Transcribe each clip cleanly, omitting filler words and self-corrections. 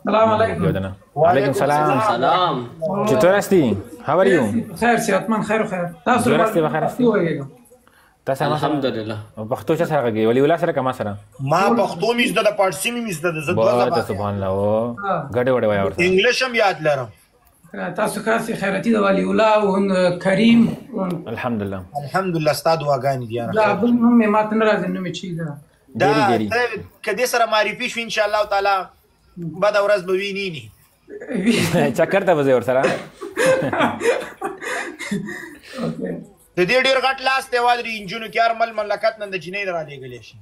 سلام علیکم. وعلیکم سلام. چطور هستی؟ How are you? خیر صحتمند خیر خیر. تاسو بخیر هستی؟ تاسو الحمدلله. پښتو څه سره کوي؟ ولی ولا سره کما سره؟ ما پښتو مې زده د پارسي مې زده د زده واه سبحان الله او غډه وډه وای ورته. انګلیش هم یاد لرم. تاسو خاص خیراتي د ولی الله او کریم. الحمدلله. الحمدلله ستاسو دعاګانې دي. دا بل نوم مې ماته نه راځي، نوم چی ده؟ دا کدي سره معرفي شو ان شاء الله تعالی بعد ورځ به ویني چکر ته وځي ور سره. د دې ډیر غټ لاس دی وادري انجونو کې ارمل مملکت نن د جنې را لګلې شي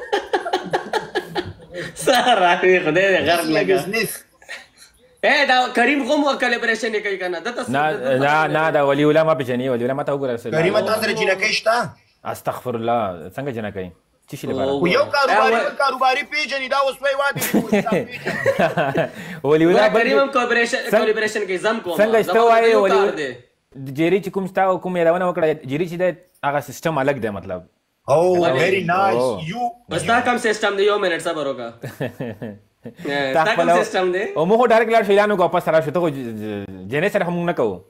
سره خدای دې غر لګا بزنس. دا کریم کوم کالیبریشن کوي کنه د تاسو نه دا ولی ولا ما بجنی ولی ولا ما ته وګورئ. کریم تاسو سره جنکې شته؟ استغفر الله څنګه جنکې چی شي لپاره یو کاروباري پیجنې دا اوس وای وادي ولی ولا کریم کالیبریشن کې زم کوم څنګه استوای ولی جيري چې کوم ستا کوم یادونه وکړه جيري چې د هغه سیستم الګ دی مطلب. او ویری نایس یو بس دا کوم سیستم دی یو منټ صبر وکړه. دا کوم سیستم دی او موږ ډایرکټ لاړ شیلانو کو واپس را شو ته جنې سره هم نه کوو.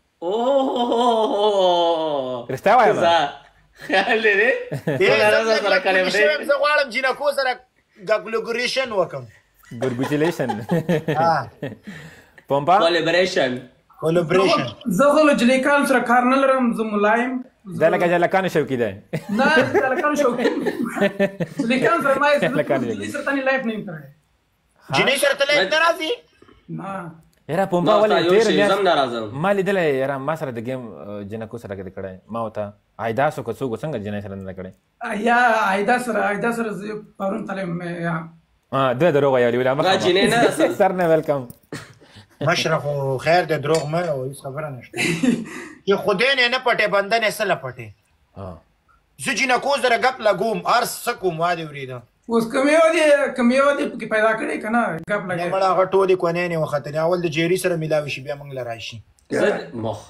اوه رستا وایم خیال دې زه غواړم جنکو سره ګلوګریشن وکم. ګورګوچلیشن پومپا کالیبریشن زه خو له جلیکان سره کار نه لرم، زه ملایم. دا لکه جلکان شوقي دی. نه جلکان شوقي جلیکان سره ما یې سره تانی لایف نه کړی. جنې سره ته لایف نه راځي؟ نه یاره پومپا ولې ډېر زم ناراضم ما لیدلی یاره ما سره د گیم جنکو سره کړی ما ورته عایدا سو که څوک څنګه جنې سره نه کړی. یا عایدا سره زه پرون تلم. دوه دروغ ویلي ولا دا جنې نه سر نه ویلکم مشرف خیر د دروغ مې او هیڅ خبره نشته چې خدای نه پټه بنده نه سره پټه. زه جنکو سره غپ لګوم ارس سکوم واده وریدا اوس کمیو دی کې پیدا کړی کنه غپ لګي مړه غټولې کونه نه وخت نه اول د جيري سره ملاوي شي بیا موږ لراشي. مخ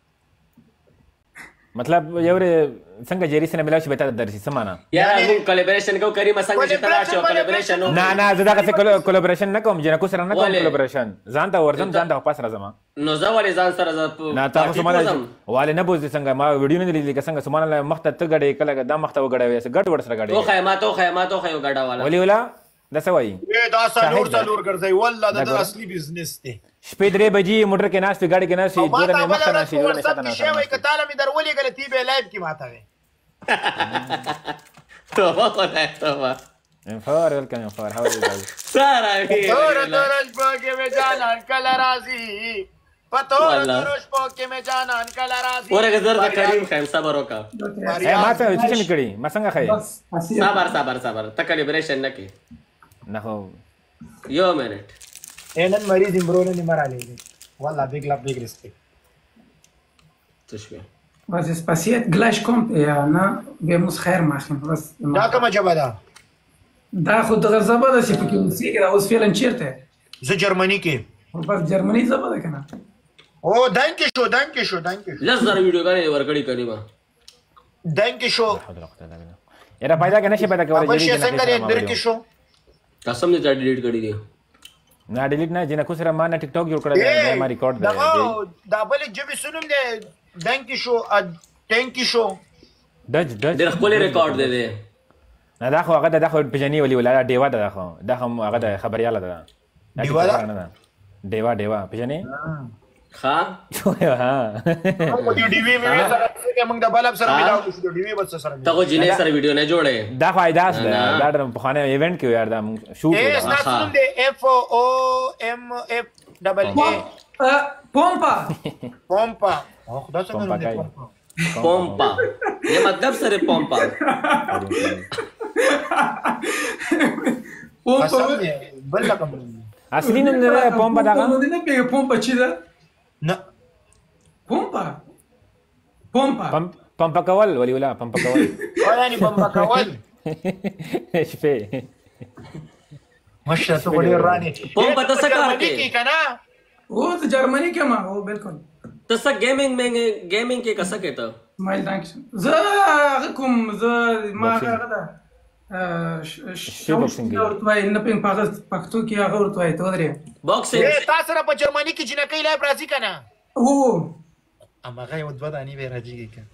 مطلب یوره څنګه جيري سره ملاوي شي به تاسو درسي سمانه یاره موږ کالیبریشن کو کریم څنګه چې تلاش او کالیبریشن نه زه دا څه کالیبریشن نه کوم جنکو سره نه کوم کالیبریشن ځان ته ورځم ځان ته پاس راځم. نو زه ولې ځان سره نه تاسو سمانه والے نه بوزي څنګه ما ویډیو نه لیدل څنګه سمانه مخته ته غړې کله دا مخته وګړې وې ګډ ور سره غړې تو خیماتو غډا والا ولی ولا دا څه وایي دا څلور ګرځي والله دا اصلي بزنس دی. شپې 3 بجې موټر کې ناست ګاډي کې ناست دوه نه مخته ناست دوه نه شاته ناست. شی وای کتاله مې درولې غلطي به لایف کې ماته وي. توبه توبه انفار welcome انفار how are you guys سارا دورش پوکې مې جانان کله راځي دورش پوکې مې جانان کله راځي. ورګه زر کریم خیم صبر وکړه. ما ته چې څه کړی ما څنګه خای صبر ته کالیبریشن نه کی نه خو یو منټ نن مریض امرونه نه مرالې والله بیگ لا بیگ ریسپیکت تشوي Was ist passiert? Gleich kommt er, ne? Wir müssen خیر machen. Was? دا کومه جبه ده؟ دا خو دغه زبه ده چې پکې اوسېږي دا اوس فعلا چیرته؟ زه جرمني کې. بس جرمني زبه ده که نه؟ او دانکې شو. لس زره ویډیوګانې ورکړي کریمه. دانکې شو. یاره پیدا که نشي پیدا کولی جیري جنکو څنګه دې درکې شو؟ قسم دې تا ډیلیټ کړی دی. نه ډیلیټ نه جنکو سره ما نه ټیک ټاک جوړ کړی دی ما ریکارډ دی. دا بل جبې سنوم دی دانکې شو ټینکې شو. ډېر خپل ریکارډ دی. نه دا خو هغه د خو پجنی ولی ولا ډیوا ده خو دا هم هغه د خبرياله ده. ډیوا پجنی ها ها او دی ډیوی مې سره چې موږ د بلب سره ملاو شو ډیوی بس سره ته خو جنې سره ویډیو نه جوړې دا فائداس ده دا د په خانه ایونت کې یار دا شوټ ده اس ناسوم دی اف او ام اف ډبل ای پومپا خدا څنګه پومپا یہ مطلب سره پومپا بل رقم اصلي نوم نه پومپا دا نه پیګه پومپا چی ده نه پمپا کول ولی ولا پمپا کول یعنی پمپا کول شپه ماشاء الله وړي رانی پمپا ته څه کار کوي کنه او ته جرمني کې ما او بالکل ته څه گیمینګ کې کسه کېته مایل دانک زه کوم زه ما هغه ده boxing کوي. ورته نه په پښتو کې هغه ورته وایي ته ودرې. باکسینګ تا سره په جرمني کې جنکۍ لایف راځي که نه؟ هو هماغه یو دوه دانې به یې راځيږي که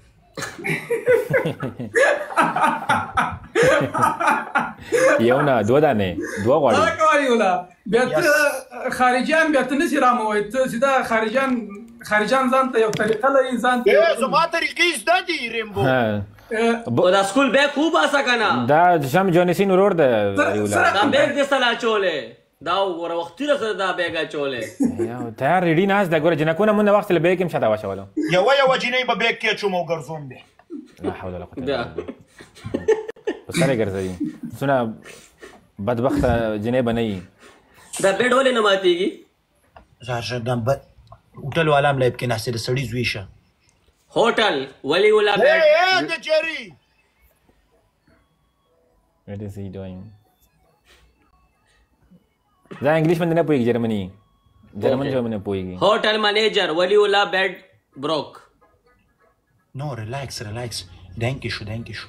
یو نه دوه دانې دوه غواړي. دا کوي ولا بیا ته خارجيان بیا ته نشي راموي ته سیده خارجيان ځان ته یو طریقه لري ځان ته. زما طریقې زده دي ریمبو. دا سکول بیگ خوب آسا کنا دا شم جونیسین ورور ده یولا دا بیگ دې سلا چولې دا ور وختي سره دا بیگا چولې تیار ریډي ناس دا ګور جنکونه مونږ وخت له بیگ هم شاته واچولو یو جنې به بیگ کې چوم او ګرځوم به. لا حول ولا قوه الا بالله. سره ګرځي سونه بدبخت جنې بنئ دا بیډ ولې نه ماتيږي راشه دم بد هوټل والا ملایب کې ناشته د سړی زوی شه hotel वली उला Hey, the Jerry. What is he doing? دا انګلیش باندې نه پوهیږي جرمني جو باندې پوهیږي. Hotel manager वली उला bed broke. No, relax. Danke schön.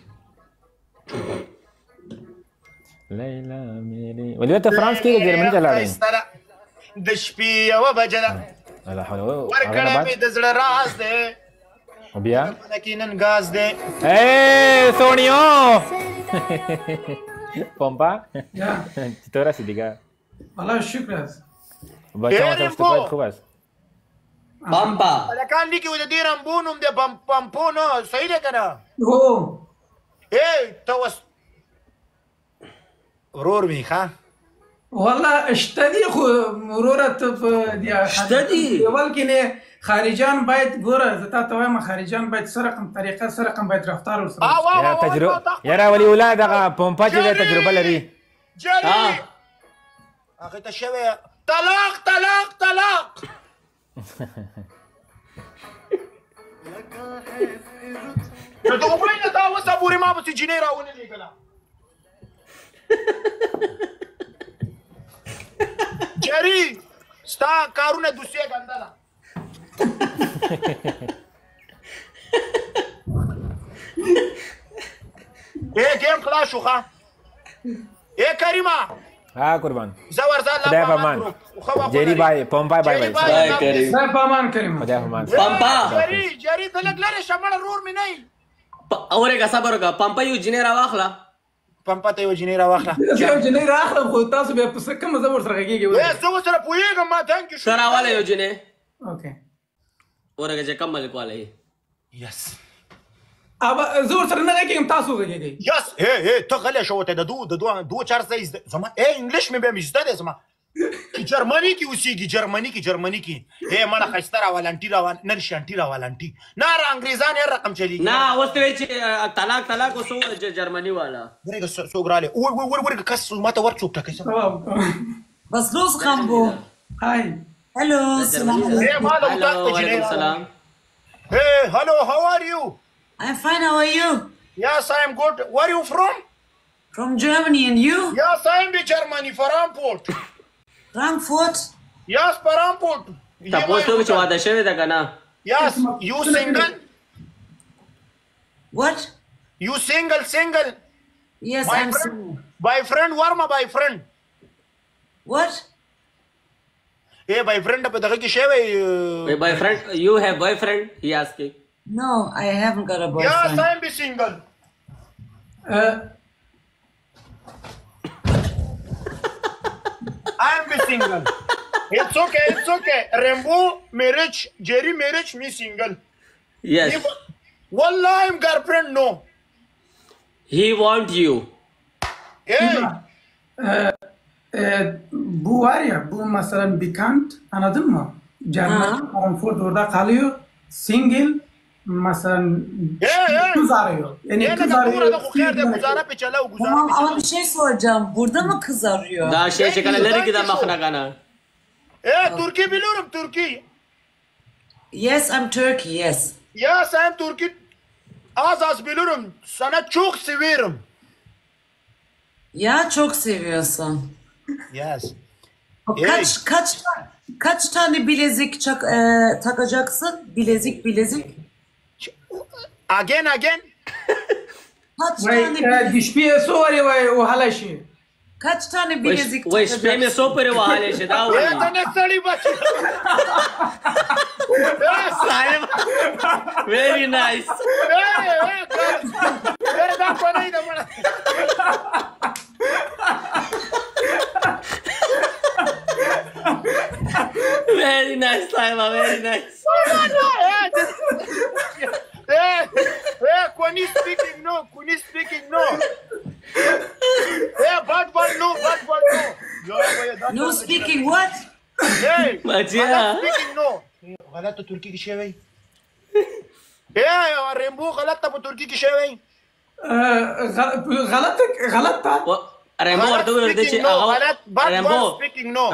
لیلا میری ولی ته فرانس کې جرمني ته لاړې د شپې یو بجله لا حول ولا قوه ورکړه مې د زړه راز دی بیا نکینن غاز دی سونیو pompa یا چطور هستی دیگه الله شکر است. بچه ما تستفاد خوب است पम्पा الکان لیکي و د دې رمبو نوم دی پمپو نه صحیح دی که نه هو ته اوس ورور مې ښه والله اشتدي خو مرورت اشتدي اول کې نه خارجيان باید ګوره زه تا ته وایم خارجيان باید سره کوم طریقه سره کوم باید رفتار ورسره یا تجربه یاره ولی اولاد هغه پمپا چې د تجربه لري جری هغه ته شوی طلاق نو ته وایې دا اوس پورې ما پسې جینۍ راونه لېږله جری ستا کارونه دوسیه ګنده ده گیم خلاص شو ښه کریمه ها قربان زه ورځه خدای په امان جری بای پمپای بای کریم خدای په امان کریم خدای په امان पम्पा جری ته لږ لرې شه مړه رور مې نه یي اورېګه صبر وکړه پمپا یو جنې راواخله پمپا ته یو جنۍ راواخله یو جنۍ راخلم خو تاسو بیا په څه کومه زه ورسره غږېږي زه ورسره پوهېږم ما تhank you ته راواله یو جنې اوکې اورېګه چې کم ملک واله یې یس زه ورسره نه غږېږم تاسو غږېږئ یس ته غلی شو ته د دو چار ځای زده زما انګلیش مې بیا مې زده دی زما جرمني کې اوسېږي جرمني کې مړه ښایسته راوالانټي نه شانټي راوالانټي نه انګریزان هر رقم چلیږي نه اوس ته وایي چې طلاق اوس جرمني والا ورېږه څوک رالی ورېږه کس ما ته ور څوک ټاکئ Was los, Rambo? هاي Hello, salam وعلیکم سلام hello how are you I'm fine, how are you? yes I am good where are you from From Germany, and you? yes I am in Germany Frankfurt Frankfurt? yes Frankfurt تاسو ته چې واده شوی ده کنه yes you single What? you single Yes, My I'm friend. single. boyfriend where my boyfriend What? boyfriend په دغه کې شوی boyfriend you have boyfriend he asking No, I haven't got a yes boyfriend. I am be single I am be single it's okay Rambo marriage Jerry marriage me single yes wallah I'm girlfriend no he want you bu var ya bu mesela bekannt anladın mı? German Frankfurt orada kalıyor single mesela kız arıyor. Yani kız arıyor. Tamam ama bir şey soracağım. Burada mı kız arıyor? دا شی چې کله لري کې دا مخنه کنه Turkey biliyorum Turkey Yes, I'm Turkey, yes. yes I am Turkey az biliyorum sana çok severim Ya çok seviyorsun. yes Kaç tane bilezik takacaksın? Bilezik. again د شپې څو ورې وهلی شي Kaç tane bilezik وای شپې مې څو پورې وهلی شي دا ته نه سړی بچی صاحب very nice دا په نه ده مړه very nice صاحب very nice Kuni speaking no. Bad word no. No speaking what? ماجیا Speaking no. غلط ترکی کې شوی. رمبو غلط په ترکی کې شوی. غلط تا رمبو ورته ورته چې هغه رمبو speaking no.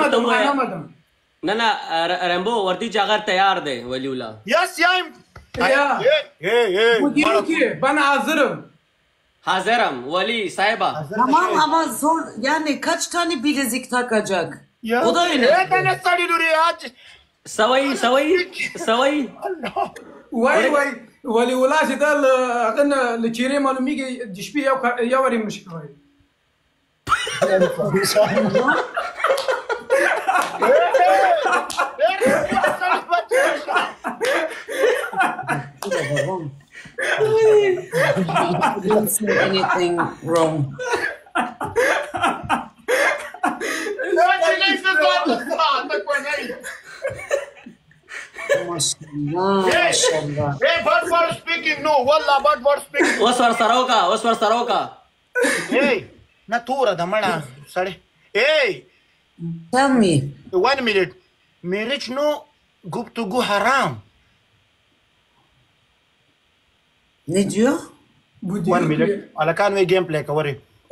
نه رمبو ورته چې هغه تیار دی ولی الله Yes, I'm. مدیرو کې ben hazırım حاضرم ولی صاحبه Tamam ama zor yani kaç tane bilezik takacak? O da öyle. نه سړی لوري اج. سوي وای ولی ولا چې دا هغه له چیرې معلومیږي د شپې یو ورې مشکل وای I didn't say anything wrong. MashaAllah. Hey, bad word speaking no. Wallah, bad word speaking. اوس ور سره وکا Hey, نه توره د مړه سړی. Hey, Tell me. 1 minute. Marriage no گفتگو حرام. Ne diyor? 1 minute. الکان وی گیم پلی کوي.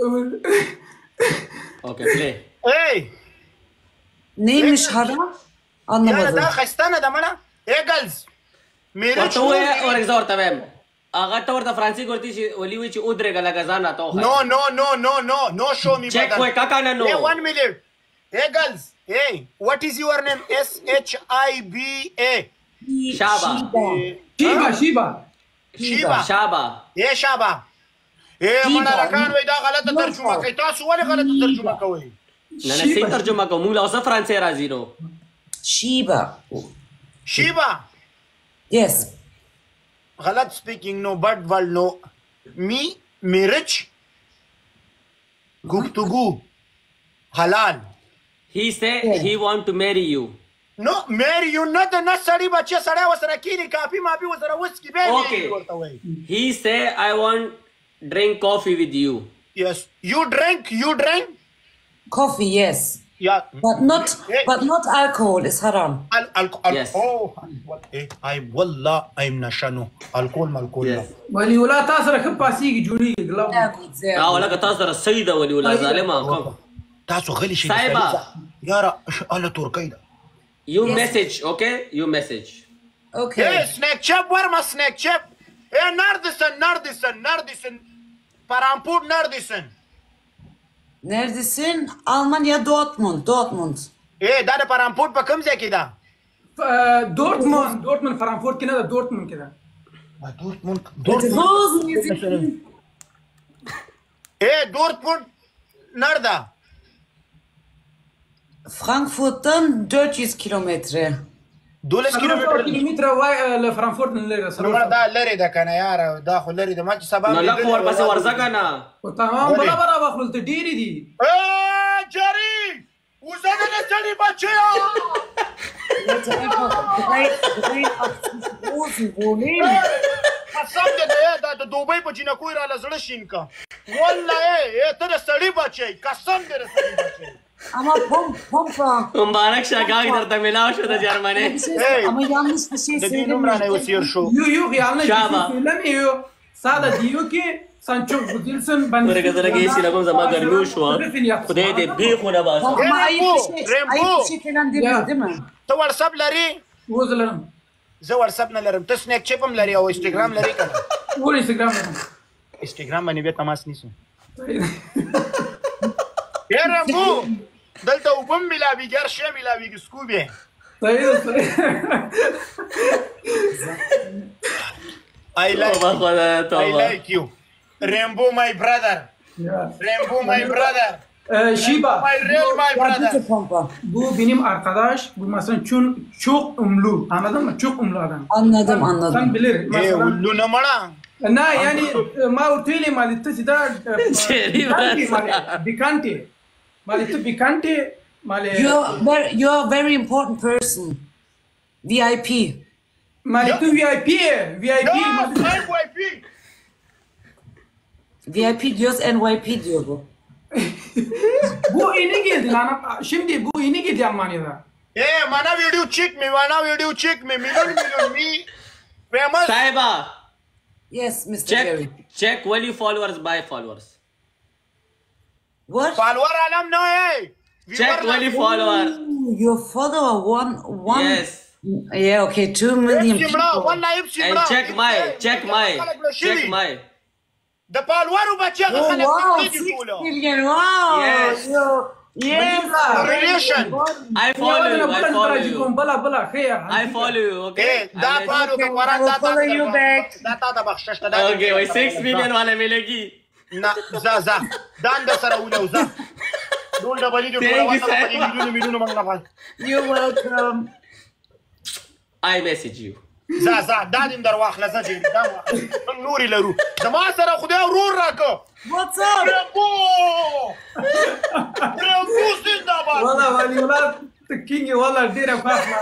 اوكي بلاي Hey, Neymiş haram? یا Anlamadım. دا خستانه د مړه. Hey girls. Marriage ورته وې اور اگزور ته ویم هغه ته ورته فرانسي ورته چې ولي وی چې ودرېګه لګه ځان راته وخه No show me چیک وای کاکا نه نو Hey, 1 minute. Hey girls. Hey, what is your name? SHIBA. شابه شیبا شابه Hey, شابه. Hey, مړه لکان وی دا غلطه ترجمه کوي. تاسو ولې غلطه ترجمه کوئ؟ نه صحیح ترجمه کوم موږ اوسه فرانسې راځي نو Shiba. شیبا. Yes. غلط speaking no, bad word no. Marriage. گفتگو حلال. he say he want to marry you No, marry you not the necessary بچه سړی وسره کینی کافی مافی وسره وسکی به Okay. he say I want drink coffee with you Yes, you drink. Coffee, yes. Yeah. But not alcohol. It's haram. Yes. Oh, what? والله I'm نشانو. الکول yes ولی ولا تاسو راخه پاسیږي جوړیږي ګلو ولکه تاسو سره سید ولي ولا ظالما کوم تاسو غلی شئ. صاحبه. یاره الله ترکی ده. you message okay you message Okay. Hey, snack chip, where my snack chip? Hey, Nardisen. Parampur Nardisen. Neredesin? Almanya, Dortmund. Hey, دا د پرامپور په کوم ځای کې ده؟ دورتموند فرانکفورت کې نه ده دورتموند کې ده دورتموند nerede? Frankfurt'tan 400 kilometre. 12 کیلومتر وای له فرانکفورت نه لري سره دا لري ده کنه یار دا خو لري ده ما چې سبا نو لکه ورپسې ورځه کنه او تمام برابر واخلل ته ډیری دي جری وزنه نه چلی بچیا Leute, einfach 83 großen wohnen. قسم دې دا د دوبۍ په جنکو را لزړه شین کا والله ته د سړی بچي قسم دې سړی بچي Ama Pompa. مبارک شاګاګ درته ملاو شو د جرمني Ama yanlış bir şey د دې نوم را نه söylemiştim. وسیر شو یو خیال شابه. نه فلم یو ساده دیو کې سانچو ګودلسن باندې ورګه درګه شي لکه زما ګرمي شو خدای دې بیخونه باسه Ama ayıp bir şey falan demiyor değil mi? ته واتساپ لري وزلم زه واتساپ نه لرم ته سنیک چپ هم لري او انستګرام لري کنه ور انستګرام انستګرام باندې به تماس نیسو رمبو دلته وبم ملاوي ګر شې ملاوي سکوبه I like you Rainbow, my brother. Yeah. Rainbow, my brother. Shiba. My real, my brother. Bitte Pampa. Bu benim arkadaş. Bu mesela çok umlu. Anladın mı? Çok umlu adam. Anladım. Sen bilir. Hey, Mesela. ullu ne mana? Na yani ma urtuyla malitta sida. Cherry Bikante. Malitta bikante. You are a very important person. VIP. Malitta VIP. VIP. Ya, NYP. VIP diyoruz, NYP diyor bu. Bu yeni geldi lan. Şimdi bu yeni geldi Almanya'da. Hey, mana video check me, Milyon, me. Famous. Saiba, Yes, Mr. Jerry. check Wali followers by followers. What? Follower alam no, hey. Check Wali follower. Ooh, your follower one. Yes. Yeah, okay, 2 million Hepsi people. bro, vallahi hepsi And bro. check my. The follower وبتشغل Oh, خلك wow, بالفيديو 6 كله. million. Wow. Yes. Yes. Relation. I follow you. بلا خير. I follow you, okay? ايه ده فالو Okay, كفارات I will follow you back. ده تا بخشش ده. Okay, wait, 6 million wala milegi. نا za دان ده سره ولا وزا. دول ده بليدو Thank كله you, وصل مليون مغنفال. You're welcome. I message you. za دادم در واخله زجري ده نوري لرو. زما سره خدای ورور راکو. What's up? رمبو زنده‌باد. والله تكيني والله ديره فاهمه.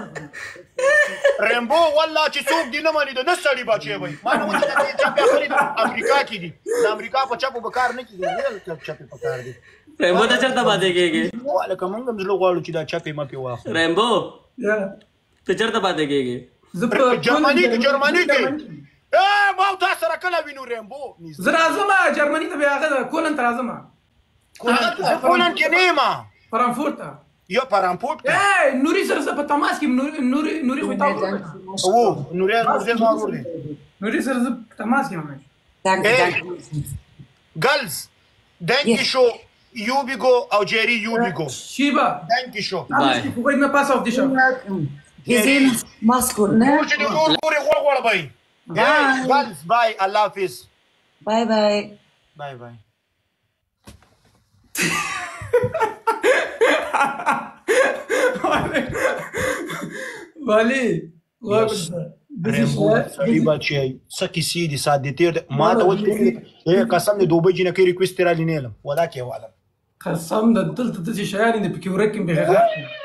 رمبو والله چې څوک دی نه مانی د نسړي بچي وای ما نه وځي چې چاپه خرید امریکا کې دي د امریکا په چاپو بکار نه کیږي نه چاپه پکار دي Rembo ta charta baate kege. ولکه مونږ هم زلو غواړو چې دا چاپه ما په واخلو Rembo, يا ta charta baate kege. جرمني کې ما تاسو سره کله وینو رمبو زرازمه جرمني ته بیا کولن ترازمه کولن کې نیمه فرانکفورت یو پرامپورت اے نوري سره په تماس کې نوري خو تاسو او نوري ما ورته نوري سره په تماس کې مې Danke. girls thank you show you bigo او جيري you bigo شيبا thank you show باي خو ما باس اوف دي شو Wir sehen uns. Mach's gut, ne? چې د نور پورې غوړ بای girls bye Allah hafiz Bye bye. bye bye والي سړي بچي سکی سي دي ساده تیر ما ته ولې اے قسم دې دوبه جنہ کې ریکوست را لینم ولا کې والا قسم د دلته د شعار دې پکې ورکم به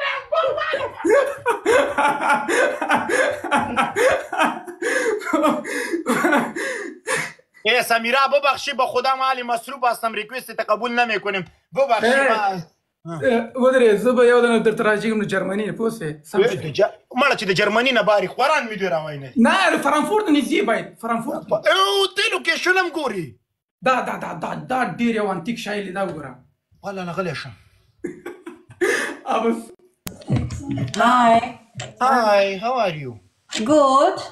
اے سمیرا ببخشی به خدا مالی مصروف هستم ریکوست قبول نمیکنم ببخشی ودرې زه یو د در تراجم جرمني نه پوسه مړه چې د جرمني نه باري خوران ویډیو راوای نه فرانکفورت نږدې باید فرانکفورت او ته لوکیشن هم ګوري دا ډیر یو انتیک شای لیدا وګورم والله نه غلی شم ابس Hi. how are you Good.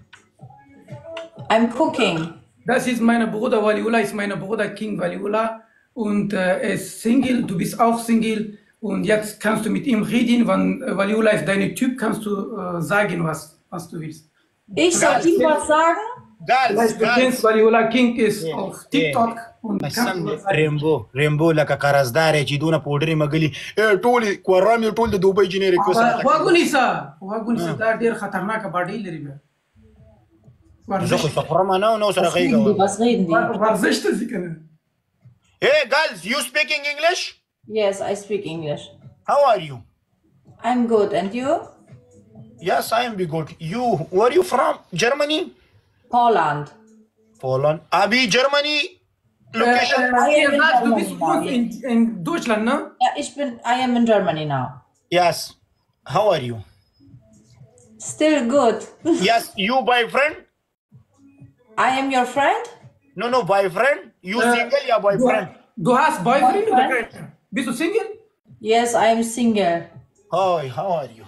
I'm cooking. Das ist meine Bruder Waliula, ist meine Bruder King Waliula und er ist Single, du bist auch Single und jetzt kannst du mit ihm reden, wenn Waliula ist dein Typ, kannst du sagen, was du willst. Ich soll ihm was sagen? Vielleicht du kennst Waliula King ist auf TikTok und رمبو لکه قرضدار چې دونه پوډري مګلی ټول کورامي ټول د دوبۍ جنې ریکوست واغونیسا دا ډیر خطرناک باډي لري به زه خو سفرم نه نو سره غیږه Was reden die? ورزش ته ځکنه Hey girls, you speaking English? Yes, I speak English. How are you? I'm good. And you? Yes, I am good. You, where are you from? Germany? Poland. Poland. Abi, Germany? Location? du bist in Deutschland, ne? Ja, I am in Germany now. Yes. How are you? Still good. Yes, you boyfriend? I am your friend? No, boyfriend? You single, yeah, boyfriend? Du hast Boyfriend oder kein? Bist du Single? Yes, I am single. Hi, how are you?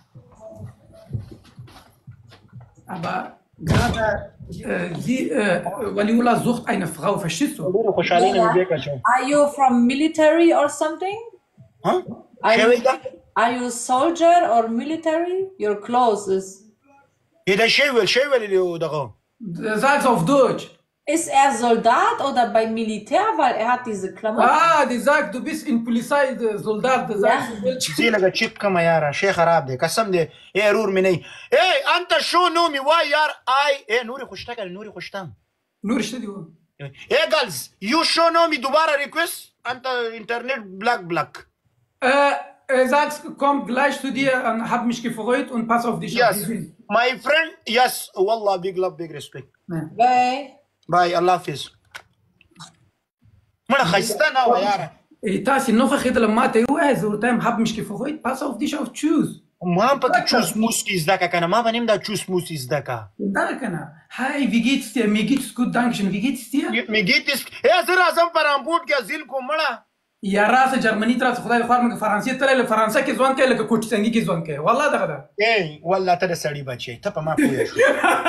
Aber gerade Waliula sucht eine Frau, verstehst du? Are you from military or something? Huh? Are you soldier or military? Your clothes is... ده شيول دغه. Sag's auf Deutsch. Ist er Soldat oder beim Militär? Weil er hat diese Klamotten. Die sagt, du bist in Polizei, Soldat, die sagt, زي لك تشيك كما يارا شيخ خراب دي قسم دي ايه رور مني ايه انت شو نومي واي يار اي ايه نوري خشتكل نوري خشتم Nur stell dir ايه جالز يو شو نومي دوباره ريكوست انت انترنت بلاك Er sagt, komm gleich zu dir und hab mich gefreut und pass auf dich auf. يس ماي فريند يس والله بيج لاف بيج ريسبكت Bye. باي الله حافظ مره خيستنا ويارا Tasi, noch ein bisschen Mathe, hab mich gefreut, pass auf dich auf, tschüss. ما پکې چوس موسکی زدکا کنه ما بنیم دا چوس موسی زدکا Hi, wie geht's dir? Mir geht's gut, dankeschön. Wie geht's dir? می گیتس اے زرا زم پرامپوت کې ازیل کو مړه یا راسه جرمني تر خدای خو موږ فرانسې ته له فرانسې کې ځوان کې لکه کوټ څنګه کې ځوان کې والله دغه ده اے والله ته سړی بچي ته په ما پوهې شو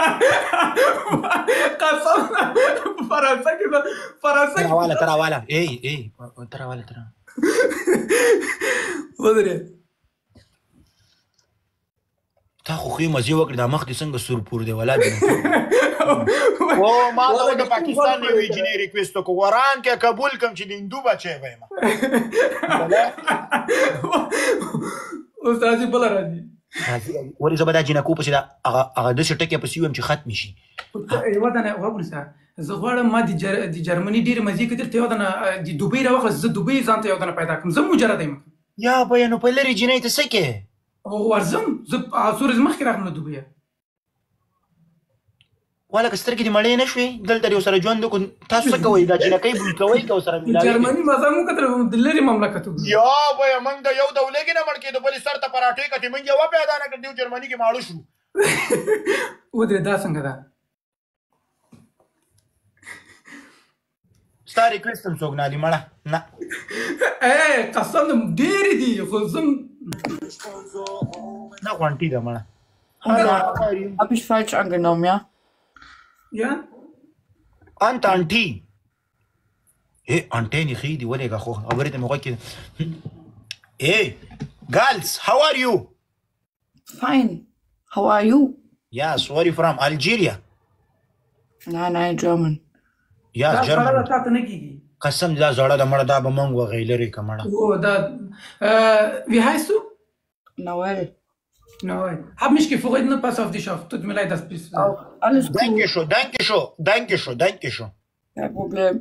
قسم فرانسې کې فرانسې ترا والا اے ترا والا ترا ودرې تا خو خې مزي وکړه د مخ دي څنګه سورپور دی ولا او ما ته د پاکستان نه وی جنې ریکوست کو وران کې قبول کم چې د هندو بچي وایم استاد بل راځي ولې زبدا جنکو په دا هغه د شټکه په سیوم چې ختم شي ودانه وګورسا زه غواړم ما د جرمني ډیر مزي کتر ته ودانه د دوبۍ راوخه زه دوبۍ ځان ته ودانه پیدا کوم زه مجرد یم یا به نو په لري جنې ته سکه او ورزم زه سورز مخکې راغلم دوبۍ ولا کسترګې دې مړې نه شوې دلته یو سره ژوند کو تاسو څه کوئ دا جنکې بل کوي کو سره ملایي جرمني مزه مو کتر د لری مملکت یا به موږ د یو دولې کې نه مړ کې د بل سر ته پراټې کټې موږ یو پیدا نه کړو جرمني کې ماړو شو ودرې دا څنګه ده ستاري کریستم څوک نه دی مړه نه قسم ډېرې دي خو زم نه غونټي ده مړه Hab ich falsch angenommen, ja? Ja? انت انتي ايه انتيني خيدي ولا اخو خبرت مغوي كده ايه girls how are you Fine. How are you? yes where are you from Algeria Nein, German. yes دا German سره تاسو نه کیږي قسم دا زړه د مړه دا به مونږ وغیلري کمړه او دا wie heißt du Noel. Nein. Hab mich gefreut, ne? Pass auf dich auf. Tut mir leid, das bist Auch alles gut. danke schön Kein Problem.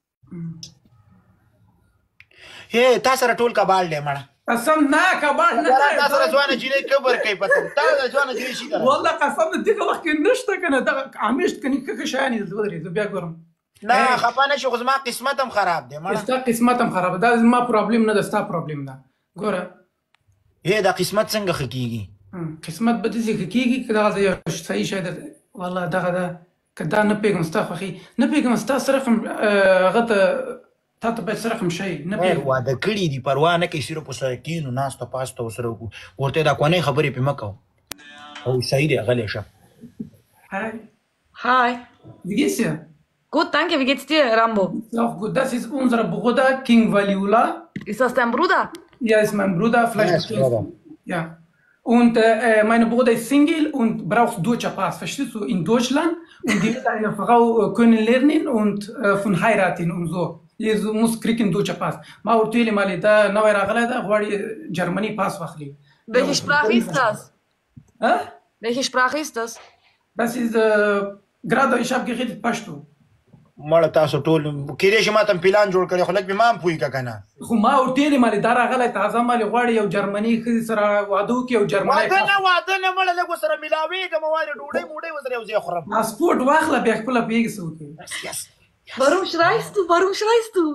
hey تاسو را ټول کبال دی مړه قسم نه کباړ نه تاسو را ځوانه جنې کبر کوي پته تاسو ځوانه جنې شي دا والله قسم دغه وخت کې نشته کنه دا همیش کني که شانی د ودرې بیا ګورم نه خپانه شو خو ما قسمت هم خراب دی مړه ستا قسمت هم خراب ده ما پرابلم نه ده ستا پرابلم ده ګوره hey دا قسمت څنګه خکېږي قسمت به دې کېږي که دغه یو صحیح شی ده والله دغه ده که دا نه پوهېږم ستا خوښي نه پوهېږم ستا سره هم هغه ته تا ته باید سره هم شی نه پوهېږم واده کړي دي پروا نه کوي صرف سره کینو ناسته پاسته ورسره وکړو ورته دا کونې خبرې پې مه کوه او صحیح دی غلی شه Hi, Hi. wie geht's dir? Gut, danke. Wie geht's dir, Rambo? Auch gut, das ist unser Bruder King Valiula. Ist das dein Bruder? Ja, ist mein Bruder, vielleicht Yes, brother. ja. Und mein Bruder ist Single und braucht deutscher Pass, verstehst du, in Deutschland. Und die wird eine Frau können lernen und von heiraten und so. Jetzt muss kriegen deutscher Pass. Ma urteli mali da neu ragala da gwadi Germany Pass wakhli. Welche Sprache ist das? Hä? Welche Sprache ist das? Das ist gerade ich habe geredet Pashto. مړه تاسو ټول کېدای شي ما ته پلان جوړ کړی خو لږ به ما هم پوهېږه که نه خو ما ورتلی مالې دا راغلی تازه مالې غواړي یو جرمني ښځې سره واده وکړي یو جرمنی واده نه مړه لږ ورسره میلاوېږم وایي ډوډۍ موډۍ ورسره یو ځای خورم پاسپورټ واخله بیا خپله پوهېږي څه وکړي Warum schreist du? Warum schreist du?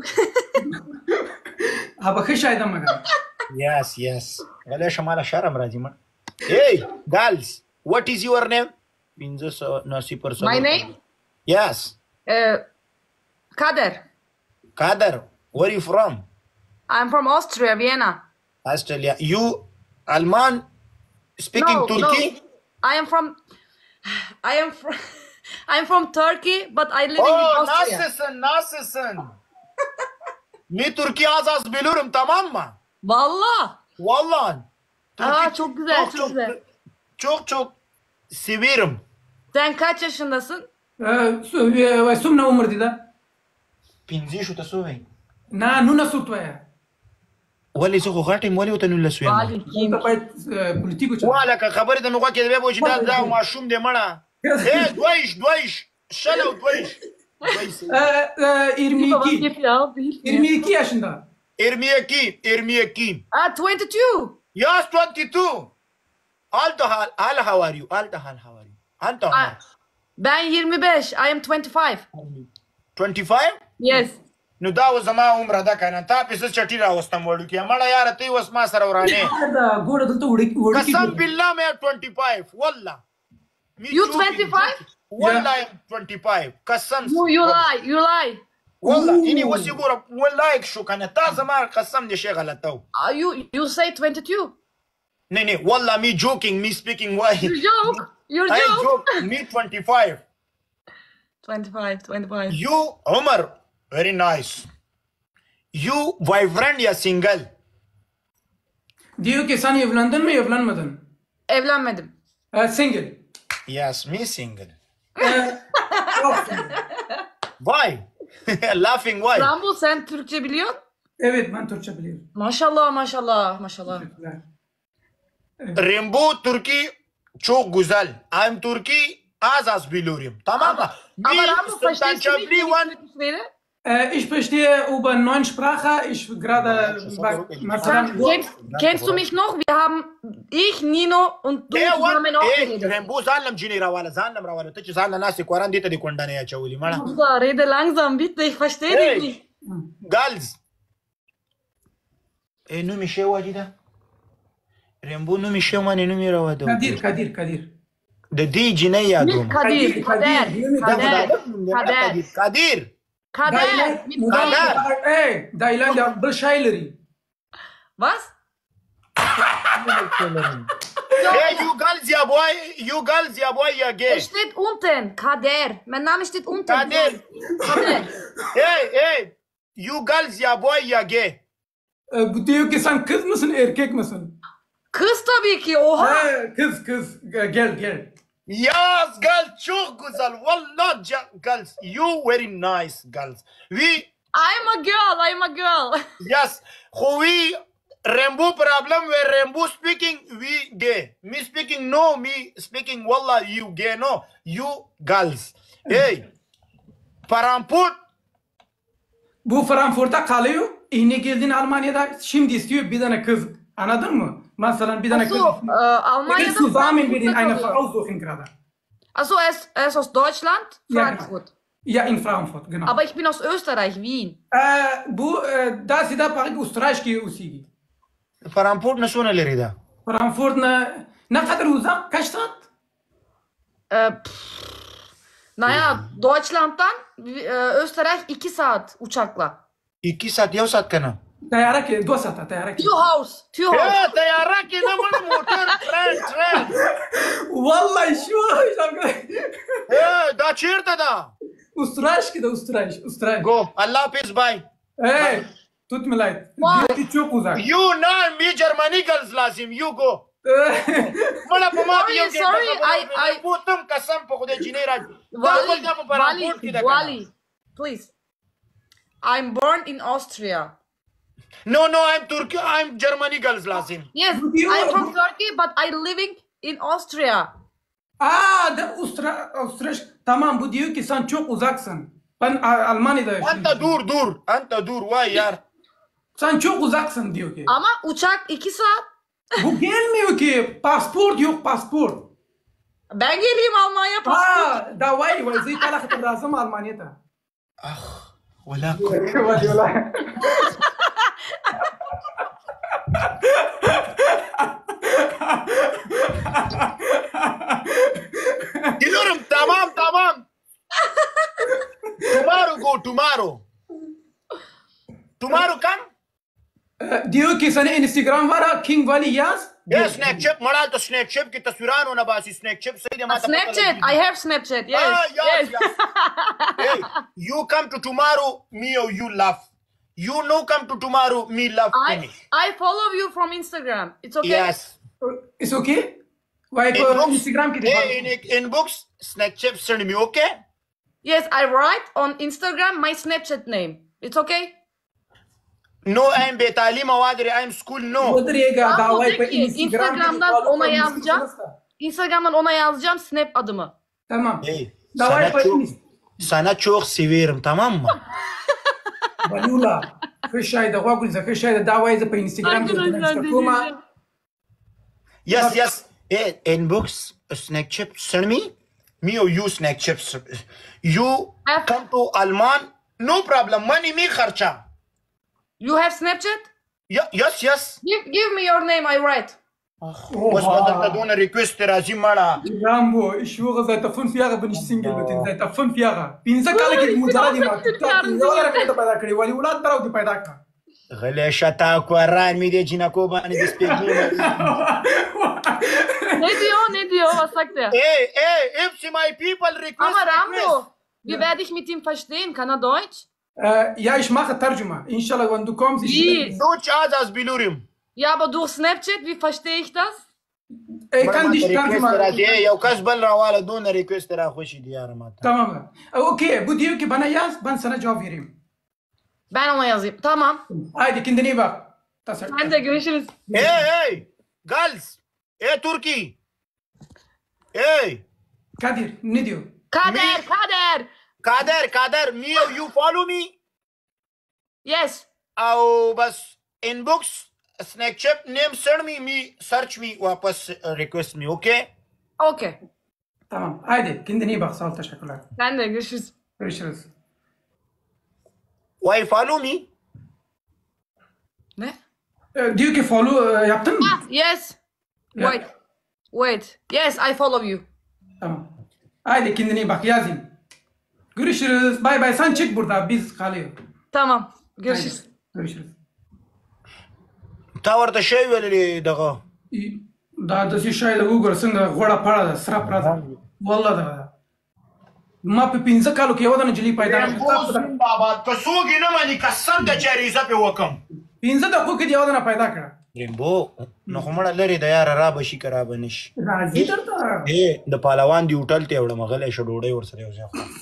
هغه ښه شاید مګر yes غلی شه ماله شرم راځي مړه hey girls what is your name پنځه ناسي پر My name? yes Kader. Kader where are you from I'm from Austria, Vienna. Australia you Alman speaking No, Turkey no. I'm from Turkey, but I live in Austria. nasılsın ne Türkiye az biliyorum tamam mı Vallahi. Türkiye Çok güzel, çok güzel. çok severim Sen kaç yaşındasın? څومره عمر دی دا؟ 15 شو تاسو وایي نه 19 وایه. ولې زه خو غټ یم ولې ورته 19 وایم ته باید پولیټیکو چل واله که خبرې ته مې غوږ کې د بیا به چې دا ماشوم دی مړه دویش شل او دویش 22 yaşında. 22 22. Yes, 22. Altahal, how are you? Altahal, how are you? Altahal. Ben 25. I am 25. 25? Yes. نو دا و زما عمره ده کنه تا پسې چټي راوستم وړو کې مړه یاره ته اوس ما سره ورانې دا ګوره دلته وړي قسم بالله مې 25 والله You 25? والله 25 قسم You lie. والله اني وس يقول والله شو كان تا زما قسم دي شي غلطه You say 22. نه والله me joking me speaking why You I joke. joke me 25 25. You Umar very nice You boyfriend ya single Diyor ki sen evlendin mi evlenmedin? Evlenmedim. Single. Yes me single Why? Laughing why? Rambo sen Türkçe biliyorsun? Evet ben Türkçe biliyorum. Maşallah. Rainbow Turkey çok güzel. I'm Turkey az biliyorum. Tamam mı? Aber Rambo verstehst du nicht, wenn ich Türkisch rede? Ich verstehe über 9 Sprachen. Ich gerade Kennst du mich noch? Wir haben ich, Nino und du zusammen auch geredet. Rainbow zannem jini rawala. Te zanna nasi Quran dite di kondane ya chawli mala. Bruder, rede langsam bitte, ich verstehe dich nicht. Girls. Nu mi shewa jida. Rainbow nu mi shewa nu mi rawado. Kadir. De di jine ya do. Kader. Daylan ya bir şeyleri. Was? Hey, you girls ya boy ya gay. Es steht unten, Kader. Mein Name steht unten. Kader. Hey, you girls ya boy ya gay. Bu diyor ki sen kız mısın erkek misin? Kız tabii ki, oha. Kız. Gel. Yes, girl, çok güzel. Wallah, girls, you very nice, girls. I'm a girl. Yes, we Rainbow problem where Rainbow speaking, we gay. Me speaking no, me speaking wallah, you gay no. You girls. Hey, Frankfurt. Bu Frankfurt'ta kalıyor. İğne geldiğin Almanya'da şimdi istiyor bir tane kız. Anladın mı? Mesela bir tane kız. Almanya'da zusammen mit einer Frau suchen gerade. Achso, er ist aus Deutschland? Frankfurt. Ja, in Frankfurt, genau. Aber ich bin aus Österreich, Wien. Bu da sida Paris Österreich ki usigi. Frankfurt ne sona lerida? Frankfurt ne kadar uzak? Kaç saat? Naja, Deutschland'dan Österreich 2 saat uçakla. 2 saat ya saat kana? Tayara ki 2 saat tayara ki. Türhaus. Ya tayara ki ne mana motor tren. Vallahi şu Da çirte da. Österreich. Go. Allah hafiz bye. Hey, tut mir leid. Diyor ki çok uzak. You know me Germany girls lazım. You go. Mana pama diyor ki. Sorry, I Putum kasam po kude jinera. Wally, please. I'm born in Austria. No, I'm Turkey. I'm Germany girls lazım. Yes, I'm from Turkey, but I'm living in Austria. Da Österreich. Tamam bu diyor ki sen çok uzaksın. Ben Almanya'da yaşıyorum. Anta dur vay yar. Sen çok uzaksın diyor ki. Ama uçak 2 saat. Bu gelmiyor ki. Pasport yok pasport. Ben geleyim Almanya pasport. Da vay zey kalak lazım Almanya'da. Wala. Geliyorum tamam. Tomorrow come? Diyor ki sana Instagram var ha King Valley yaz. Ya Snapchat मराल तो Snapchat की तस्वीरान होना बासी Snapchat सही दे माता Snapchat, I have Snapchat. Yes. Hey, you come to tomorrow, me or you laugh. You no come to tomorrow, me laugh. I follow you from Instagram. It's okay. Yes. It's okay? Why Instagram ki inbox Snapchat send me okay? Yes, I write on Instagram my Snapchat name. It's okay? No, I'm بتعليم وادري I'm school no. ودريقة Tamam, davayı de pe ki Instagram Instagram'dan ona yazacağım. Instagram'dan ona yazacağım Snap adımı. Tamam. Hey, Davayı pe sana çok severim tamam mı? Valiula. Kışayda Google'da kışayda davayı pe Instagram kuma. Yes. Hey, inbox snack chip send me. Me or you snack chips. You come to Alman, no problem. Money me kharcha. You have Snapchat? Yes. Give me your name, I write. Was بدك تدون ريكوست رازي مالا. Rambo, ich schwöre, seit 5 Jahren bin ich Single mit ihm. Seit 5 Jahren. Bin so kale ki mujarrad ma. Wala kayda paida kari. Wali ulad taraw di paida ka. غلي شتا كوران ميدي جينا كوبا اني ديسبيجين. Ne diyor? Was sagt er? Hey, if my people request. Aber Rambo, wie werde ich mit ihm verstehen? Kann er Deutsch? Ja, ich mache Tarjuma. Inshallah, wenn du kommst, Wie? Deutsch Adas Bilurim. Ja, aber durch Snapchat, wie verstehe ich das? Ich kann dich Tarjuma. يا كسبل روالة دون ريكوست را خوشي ديار ماتا. Tamam. Okay, bu diyor ki bana yaz, ben sana cevap vereyim. Ben ona yazayım. Tamam. Haydi kendine iyi bak. Sen de görüşürüz. Hey, girls. Hey, Turkey. Hey. Kadir, ne diyor? Kader. Me, you follow me? Yes. أو بس inbox snack chip name send me search me واپس request me okay? Okay. Tamam. Haydi kendine iyi bak. Sağ ol, teşekkürler. Sen de görüşürüz. Görüşürüz. Why follow me? Ne? Diyor ki follow yaptın mı? Yes. Ya. Wait. Yes, I follow you. Tamam. Haydi kendine iyi bak. Yazayım. Görüşürüz. Bay bay. Sen çık burada. Biz kalıyor. Tamam. Görüşürüz. Haydi. Görüşürüz. تا ورته شی ویلې دغه دا د شای د وګور څنګه غوړه پړه ده سره پړه ده والله ده ما په 15 کالو کې یو د نجلي پیدا کړ بابا که څوک یې نه مانی قسم ته چې ریزه پې وکم 15 دقیقو کې یو د پیدا کړ ریمبو نو خو مړه لرې د یاره را به شي که را به نه شي راځي درته د پهلوان دی هوټل ته وړم غلی شه ډوډۍ ورسره یو ځای خورم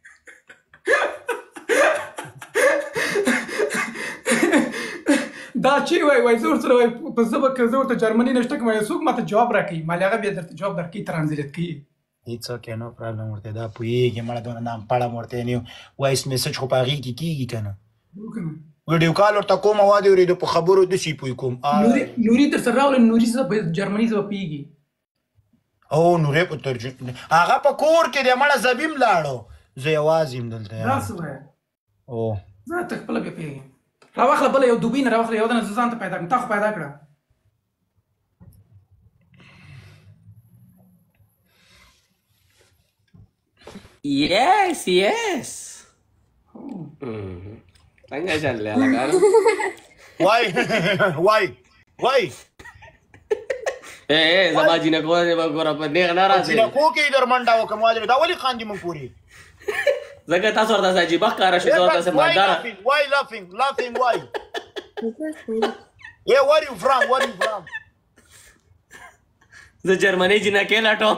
دا چې وای زه ورسره وای په زه به که زه ورته جرمني نه شته کوم څوک ماته جواب راکوي مالې هغه بیا درته جواب درکوي ترانزلیت کوي هیڅ اوکې نو پرابلم ورته دا پوهېږي مړه دونه نام پړم ورته نه وایس میسج خو په هغې کې کېږي که نه ویډیو کال ورته کوم او د اورېدو په خبرو داسې پوه کوم نوري در سره راغله نوري زه په جرمني زه به پوهېږي او نورې په ترجمه هغه په کور کې دی مړه زه بیم لاړو زه یوازې یم دلته داسې وایه او زه ته خپله بیا پوهېږم راواخله بله یو دوبۍ نه راواخله یو دنه زه ځان ته پیدا کړم تا خو پیدا کړه Yes. Tanya jalan lah kan. Why? زما جنکو دې وګوره په نیغ نه راځي جنکو کې در منډه وکم واجب دا ولې خاندي مونږ پوری زګه تاسو ورته ساجي بخاره شو ورته سم مدار why laughing why yeah where you from زه جرمني جنکه لاټو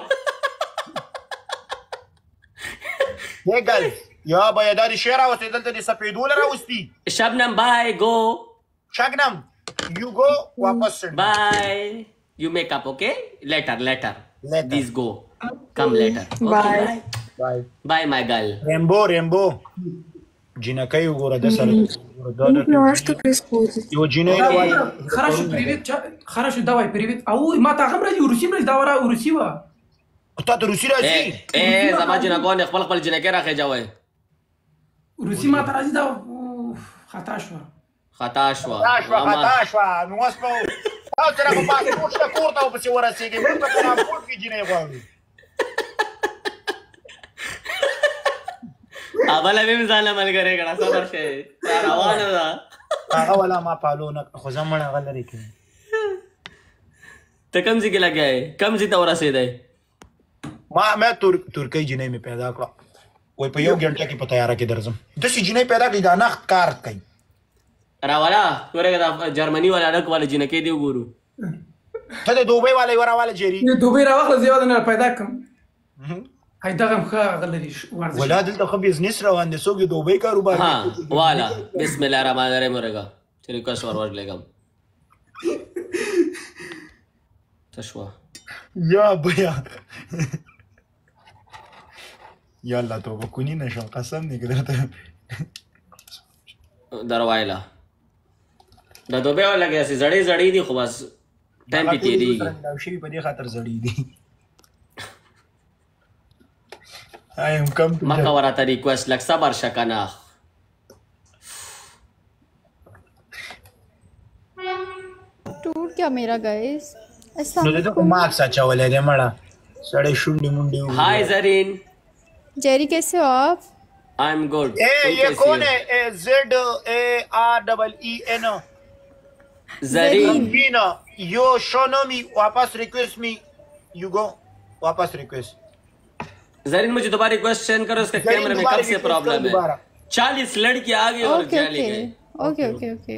yeah guys یا به دا شعر اوسې دلته د سپېدو لره اوستي شبنم bye go شبنم you go واپس bye you make up okay later this go come later okay bye my girl Рембо جنکه وګوره د سره Что происходит? یو جنې Хорошо, давай, привет. Ау, ما تا غمره روسي مې دا ورا روسي وا. ته ته روسي راځي زما جنکو نه خپل جنکه راخې جوړ روسي ما ته راځي دا خطا شو نو اوس په او تر په پاسپورت ته کور ته په ورسېږي موږ په پاسپورت کې جنې غواړو اوله مې ځان له ملګری کړه صبر شي روانه ده هغه ولا ما پالو نه خو زمونه غلري کې ته کوم ځای کې لګای کوم ځای ته ورسېدی ما ترکي جنې مې پیدا کړه وای په یو غنټه کې په تیاره کې درځم داسې جنې پیدا کړي دا نخت کار کوي راوالا ورګه دا جرمني والا ډک والا جنکې دی وګورو ته د دوبۍ والا وراواله جری دوبۍ راواخله زیاده نه پیدا کوم هاي دغم ښه غلري ورزش ولا دلته خو بزنس روان دي څوک دوبۍ کاروبار हाँ वाला बिस्मिल्लाहिर्रहमानिर्रहीम मुरेगा तेरी request forward लेगा तशवा یا بیا یالا توبه کنی نشم قسم نگرده दरवाइला د دوبه ولا کې سي زړې زړې دي خو بس ټایم پی تیریږي دا شی په دې خاطر زړې دي I am come to مکه وراته ریکوست لک صبر شکنه टूट क्या मेरा गाइस نو دې ته مارکس اچولې دې مړه سړې شونډې مونډې हाय زرین जेरी कैसे हो आप आई एम गुड ए ये कौन है ZAREEN زرین Vina yo show me वापस रिक्वेस्ट मी यू गो वापस रिक्वेस्ट जरीन मुझे दोबारा रिक्वेस्ट सेंड करो इसका कैमरे में कब से प्रॉब्लम है 40 लड़की आ गई और ओके चली गई ओके ओके ओके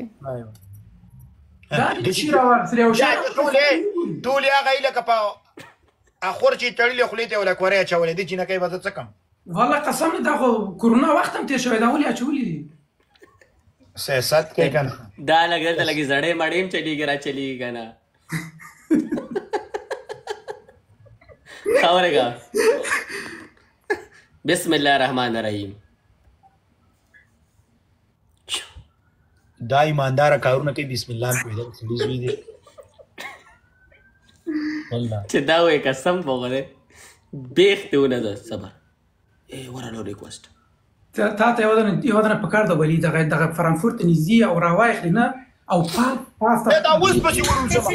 دا شي راوړ سره یو شی ټول هغه لکه په اخر چې تړلې خولې ته ولا کورې اچولې دي چې نه کوي بس څه کم والله قسم دا خو کورونا وخت هم تیر شوی دا ولې اچولې دي سیاست کې کنه دا لګل ته لګي زړې مړیم چلی ګرا چلی کنه خبرېګا بسم الله الرحمن الرحیم دا ایماندار کارونه کوي بسم الله په دې سړي زوی دي والله چې دا وې قسم وګوره بیختونه ده صبر ای ورانو ریکوست تا ته یو دنه پکار ده ولی دغه فرانکفورت نږدې او راوایخلی نه او پاستا دا اوس پسې ورسم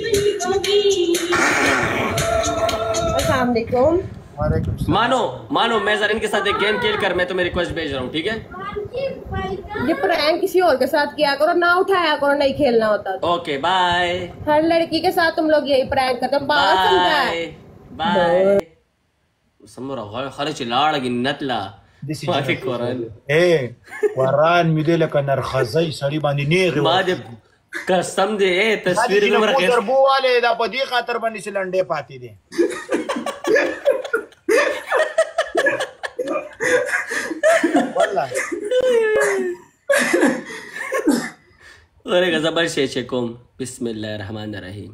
السلام علیکم मानो मैं जरीन के साथ एक गेम खेल कर मैं तुम्हें रिक्वेस्ट भेज रहा हूँ ठीक है ये प्रैंक किसी और के साथ किया करो ना उठाया करो नहीं खेलना होता ओके बाय हर लड़की के साथ तुम लोग यही प्रैंक करते हो बात समझाए बाय समरा خرج لاړګ نتلا فاتك قران اے قران مې دې لکه نرخزي سړی باندې نیغه ما دې قسم دې تصویر نمبر کې دربو والے دا په دې خاطر باندې سلنډې پاتې دي والله अरे गजबर शेचेकुम बिस्मिल्लाहिर्रहमानिर्रहीम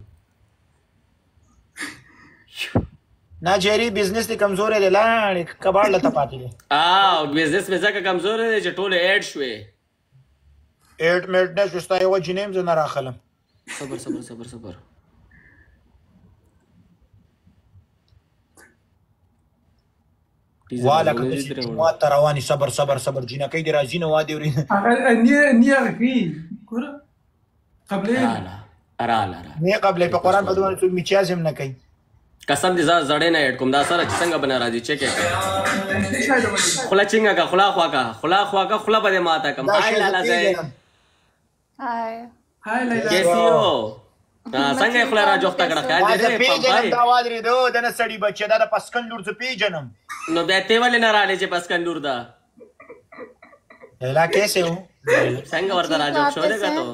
ना जेरी बिजनेस ته کمزور دی لاړ کباړ لته پاتې دي बिजनेस में ځکه کمزور دی چې ټول اډ شوې اډ میډ نه شستا یو جنیم زه نه راخلم صبر صبر صبر صبر والا کله ما تروانی صبر صبر صبر جینا کوي دی راځي نو وادي وري ني اخي ګور قبل ارا نه قبل په قران په دوه څو میچازم نه کوي قسم دې زړې نه اډ کوم دا سره څنګه بنا راځي چیک کړه خلا چنګه کا خلا خوا کا خلا بده ماته کم هاي لالا زه هاي لالا کیسی ہو څنګه خلا را جوخته کړه خیال دې پمپای دا وادري دو دنه سړی بچی دا پسکن لور څه پیجنم نو بیا ته ولې نه راړې چې پسکن لور دا لا کیسے ہو څنګه ورته را جوخ شو دې کا تو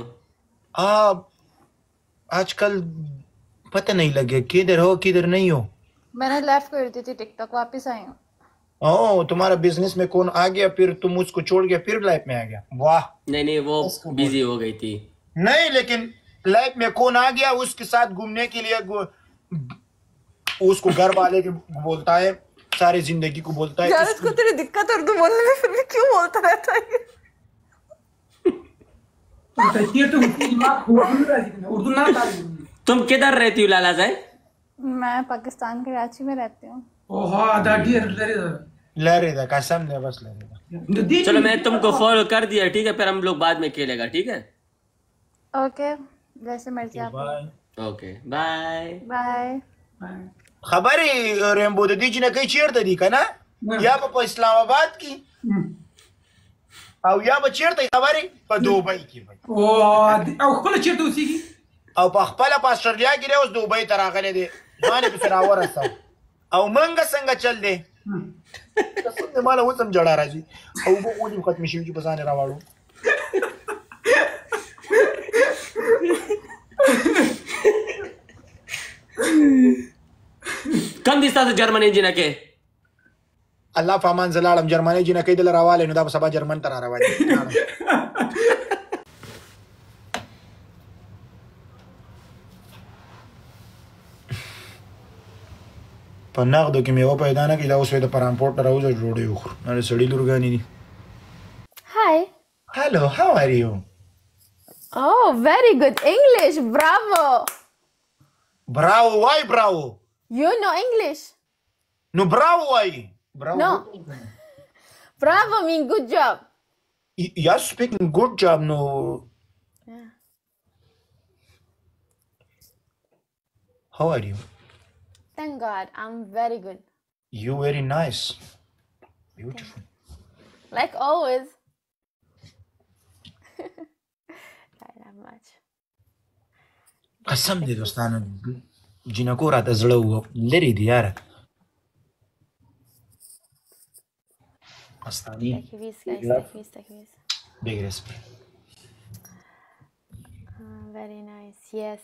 आजकल पता नहीं लगे किधर हो किधर नहीं हो मैंने लेफ्ट कर दी थी टिकटॉक वापस आई हूँ ओह तुम्हारा बिजनेस में कौन आ गया फिर तुम उसको छोड़ के फिर लाइफ में आ गया वाह नहीं वो बिजी हो गई थी नहीं लेकिन लाइफ में कौन आ गया उसके साथ घूमने के लिए उसको घर वाले के बोलता है सारी जिंदगी को बोलता है यार इसको तेरी दिक्कत उर्दू बोलने में फिर भी क्यों बोलता रहता है तुम किधर रहती हो लाला जाए मैं पाकिस्तान कराची में रहती हूँ लहरेदा कसम ने बस लहरेदा चलो मैं तुमको फॉलो कर दिया ठीक है फिर हम लोग बाद में खेलेगा ठीक है ओके जैसे मर्जी आप ओके बाय बाय خبرې رمبو د دې جنہ کوي چیرته دي کنه یا په اسلام آباد کې او یا به چیرته خبرې په دوبۍ کې او خپل چیرته اوسېږي او په خپل په استرالیا کې اوس دوبۍ ته راغلی دی باندې په سره ورسو او منګه څنګه چل دی څنګه مال اوس هم جوړا راځي او په اونې ختم شي چې په ځان راوړو कम दिस्ता तो जर्मनी जिना के الله فامان زلالم جرمني جنہ کې دل راواله نو دا سبا جرمن تر راوالي په نغدو کې میوه پیدا نه کړي دا اوس د پرانپورټ راوځي ډوډۍ وخور نه سړی لورګانی دي Hi. Hello, how are you? Oh, very good English. Bravo. Bravo, why bravo? You know English? No, bravo, why? Bravo. No. Bravo mean good job. You're speaking good job, no. Yeah. How are you? Thank God, I'm very good. You very nice. Beautiful. Like always. Not that much. قسم دې دوستانو جنکو راته زړه و لري دی یاره استانی Takvis, guys. Takvis. big respect Very nice. Yes.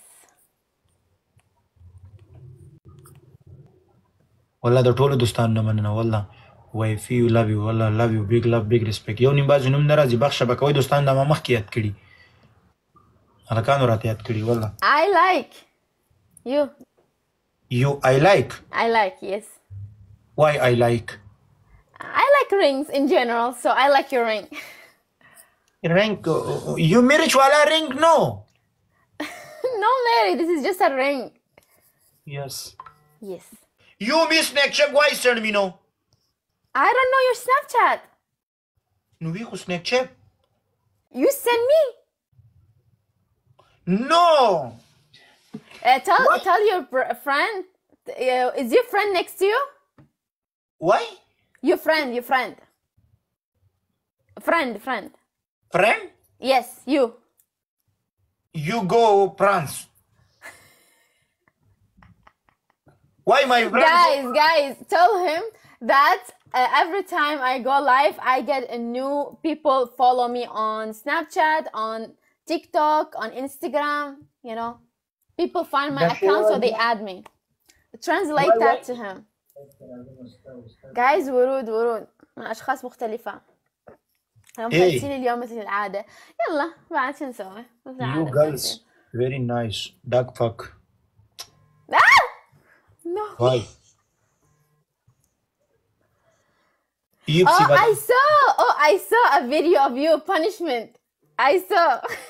والله د ټولو دوستانو نه مننه والله وایفي یو لو یو والله لو یو بیگ لو بیگ ریسپیکټ یو نیم باز نوم ناراضي بخښه به کوي دوستان دا ما مخکې یاد کړي هلکانو راته یاد کړي والله I like you. I like I like, yes. why I like I like rings in general, so I like your ring. ring you marriage wala ring no No, Mary, this is just a ring. yes Yes. you miss next check why send me no I don't know your Snapchat. no we who snack check You send me. no Tell your friend. Is your friend next to you? why Your friend. Friend. friend Yes, you. you go France why my friend Guys, tell him that every time I go live, I get a new people follow me on Snapchat, on TikTok, on Instagram. You know, people find my account, so they add me. Translate that to him. Guys, ورود من أشخاص مختلفة. هم فايتين اليوم مثل العادة. يلا بعد شو نسوي؟ you girls very nice duck fuck No. why I saw a video of you punishment. I saw.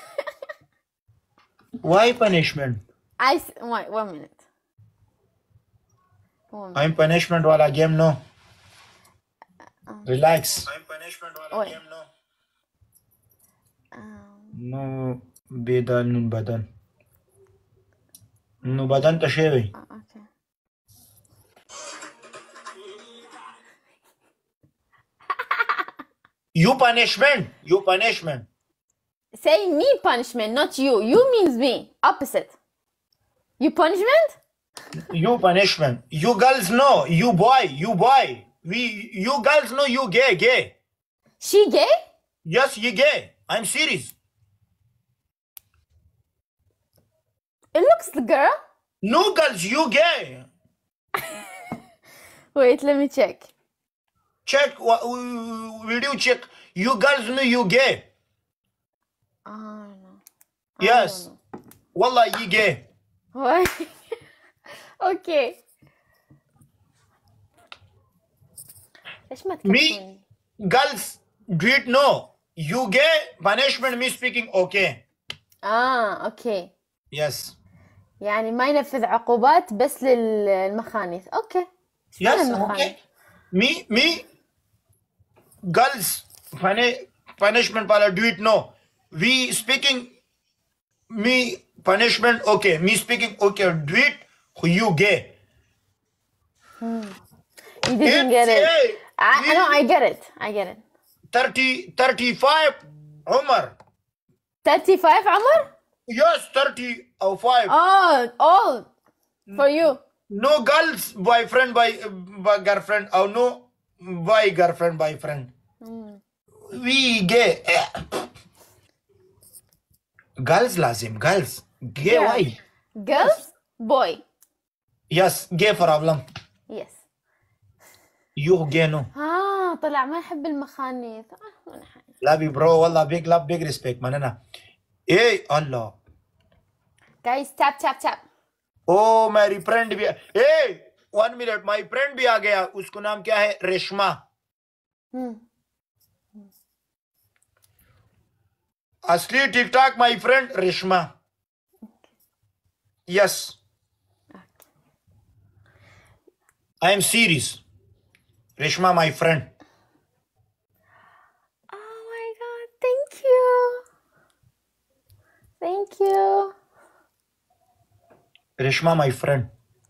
why punishment Wait, 1 minute. I'm punishment wala game no relax I'm punishment wala game no no بدل nun badan no badan ta shewi Okay. you punishment Say me punishment, not you. You means me. Opposite. You punishment? you punishment you girls know you boy you girls know you gay She gay? yes you gay I'm serious It looks the girl. no girls you gay Wait, let me check. check video check you girls know you gay Oh no. yes wallah you gay Why? Okay. ليش ما me تكلمني؟ girls do it no you gay punishment me speaking okay اوكي. yes يعني ما ينفذ عقوبات بس للمخانث. اوكي. yes okay me girls punishment pala do it no we speaking me punishment okay me speaking okay do it who you gay You didn't get it. No, I get it. 35 Umar 35 عمر? yes 35 Oh, old for you. no girls boyfriend by girlfriend or no boy girlfriend boyfriend we gay girls lazim girls gay Yeah. why Girls, boy. yes gay problem Yes. يو جينو. طلع ما يحب المخانيث. لافي برو والله big love big respect manana. ايه الله. Guys, tap. ओ मेरी फ्रेंड भी ए 1 minute my friend भी आ गया उसको नाम क्या है रेशमा असली TikTok my friend Reshma yes I am serious Reshma my friend oh my god thank you Reshma my friend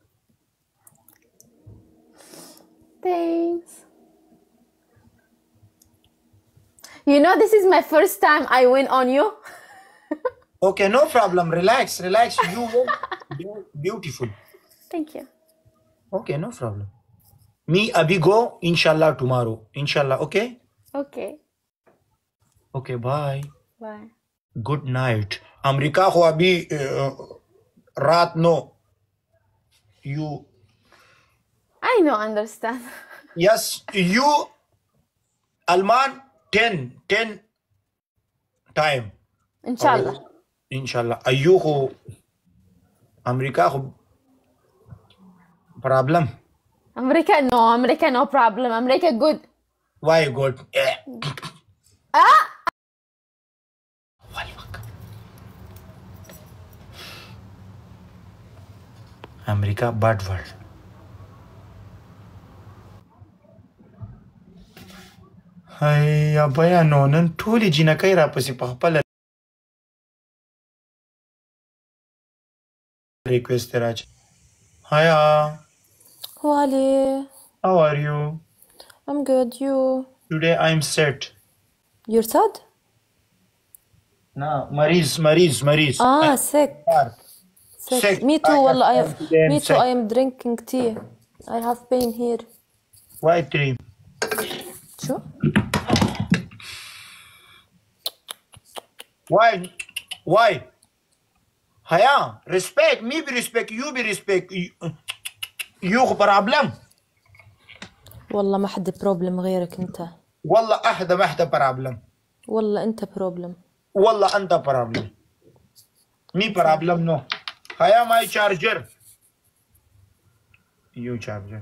thanks you know this is my first time I win on you okay no problem relax you were beautiful thank you okay no problem me abhi go inshallah tomorrow inshallah okay bye good night America ho abhi raat no you I know understand yes you Alman 10 time inshallah ayuhu America ho problem America no problem America good why good America bad world hay abaya nonan toli jina kai ra pasi pahpala request raj hiya Wally how are you I'm good you today I'm sad you're sad na mariz sick me too والله me too I am drinking tea I have pain here why tea شو why haya respect me be respect you be respect you problem والله ما حد بروبلم غيرك انت والله احد ما حد problem والله انت بروبلم والله انت problem me problem no haya my charger you charger